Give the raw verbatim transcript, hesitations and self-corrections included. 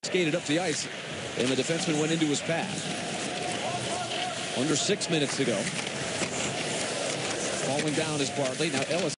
skated up the ice, and the defenseman went into his path. Under six minutes to go. Falling down is Bartley. Now Ellis